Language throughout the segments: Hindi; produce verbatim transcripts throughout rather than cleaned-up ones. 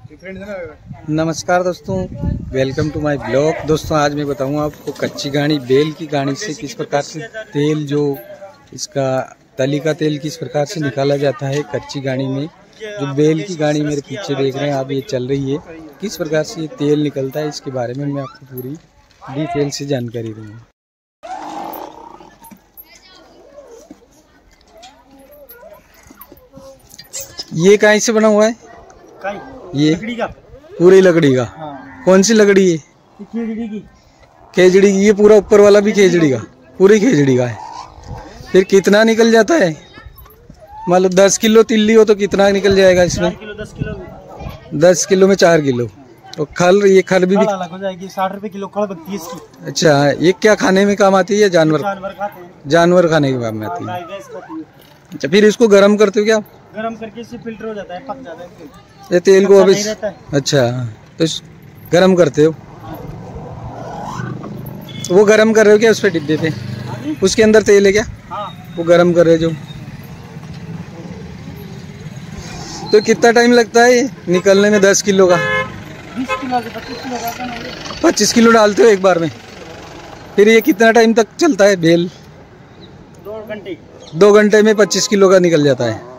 नमस्कार दोस्तों, वेलकम टू माय ब्लॉग। दोस्तों आज मैं बताऊंगा आपको कच्ची घानी बेल की घानी से किस प्रकार से तेल, जो इसका तली का तेल किस प्रकार से निकाला जाता है कच्ची घानी में। जो बेल की घानी मेरे पीछे देख रहे हैं आप, ये चल रही है, किस प्रकार से ये तेल निकलता है इसके बारे में मैं आपको पूरी डिटेल से जानकारी दूंगा। ये कहीं से बना हुआ है? ये लकड़ी का, पूरी लकड़ी का। हाँ। कौन सी लकड़ी है? खेजड़ी की। खेजड़ी की। ये पूरा ऊपर वाला भी खेजड़ी का, पूरी खेजड़ी का है। फिर कितना निकल जाता है? मतलब दस किलो तिल्ली हो तो कितना निकल जाएगा इसमें? किलो, दस किलो दस किलो में चार किलो। और खल, ये खल भी अलग हो जाएगी, साठ रुपए किलो खल बिकती है इसकी। अच्छा, ये क्या खाने में काम आती है? जानवर जानवर खाते हैं, जानवर खाने के काम में आती है। अच्छा, फिर इसको गर्म करते हो क्या? गर्म करके इससे फिल्टर हो जाता है, पक जाता है ये तेल को अभी। अच्छा, तो गरम करते हो? वो गरम कर रहे हो क्या उस पे डिब्बे पे? उसके अंदर तेल है क्या? हाँ। वो गरम कर रहे हो जो। तो कितना टाइम लगता है ये निकलने में दस किलो का? बीस किलो से पच्चीस किलो का। पच्चीस किलो डालते हो एक बार में? फिर ये कितना टाइम तक चलता है बेल? दो घंटे। दो घंटे में पच्चीस किलो का निकल जाता है।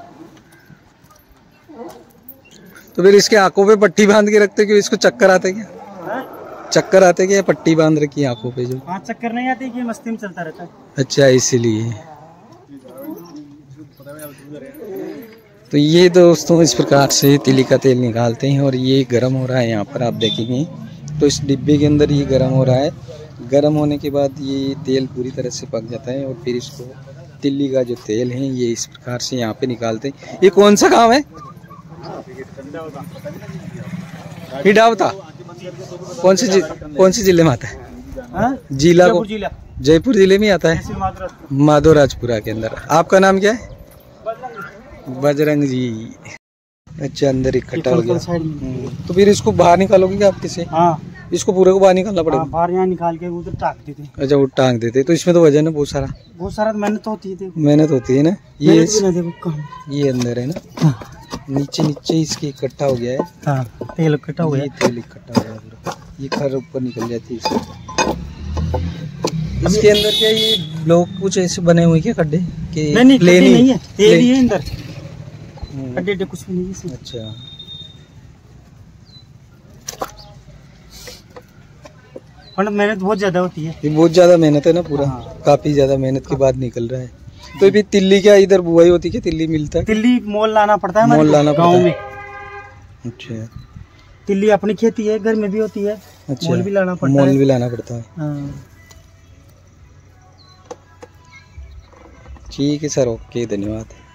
तो फिर इसके आंखों पे पट्टी बांध के रखते हो कि इसको चक्कर आते क्या? हा? चक्कर आते क्या? पट्टी बांध रखी है आंखों पे जो? हाँ, चक्कर नहीं आती कि मस्ती में चलता रहता है। अच्छा, इसीलिए। तो ये दोस्तों इस प्रकार से तिली का तेल निकालते हैं और ये गर्म हो रहा है। यहाँ पर आप देखेंगे तो इस डिब्बे के अंदर ये गर्म हो रहा है। गर्म होने के बाद ये तेल पूरी तरह से पक जाता है और फिर इसको तिल्ली का जो तेल है ये इस प्रकार से यहाँ पे निकालते हैं। ये कौन सा गाँव है? हिडावता। कौन से जि, कौन से जिले में आता है? जिला को जयपुर जिले में आता है, माधोराजपुरा के अंदर। आपका नाम क्या है? बजरंग जी। अच्छा, अंदर इकट्ठा हो गया। तो फिर इसको बाहर निकालोगे क्या आप किसे? हाँ। इसको पूरे को बाहर निकालना पड़ेगा? हाँ, बाहर यहाँ निकाल के उधर टांग देते। अच्छा, वो टांग देते। तो इसमें तो वजन है बहुत सारा। बहुत सारा मेहनत होती है। मेहनत होती है ना। ये ये अंदर है ना। हाँ। नीचे नीचे इसके इकट्ठा हो गया है। हाँ, तेल इकट्ठा हो गया। ये तेल इकट्ठा हो गया पूरा। ये खर ऊपर निकल जाती है इसके। इसके अंदर क्या ये ब्लॉक कुछ ऐसे बने हुए क्या खड्डे? कि नहीं, प्लेन ही नहीं है, तेल ही है अंदर, खड्डे कुछ भी नहीं है इसमें। अच्छा, मतलब मेहनत बहुत ज्यादा होती है। ये बहुत ज्यादा मेहनत है ना पूरा। हाँ। काफी ज्यादा मेहनत के बाद निकल रहा है। तो भी तिल्ली क्या इधर बुआई होती है? तिल्ली मिलता है? तिल्ली मोल लाना पड़ता है, मोल लाना गाँव में। अच्छा, तिल्ली अपनी खेती है, घर में भी होती है। अच्छा, मोल भी लाना पड़ता है। मोल भी लाना पड़ता है। हाँ। ठीक है सर, ओके, धन्यवाद।